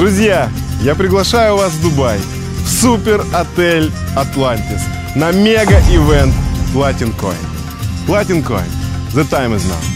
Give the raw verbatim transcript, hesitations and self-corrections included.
Друзья, я приглашаю вас в Дубай, в супер-отель Atlantis, на мега-ивент Platin Coin. Platin Coin. The time is now.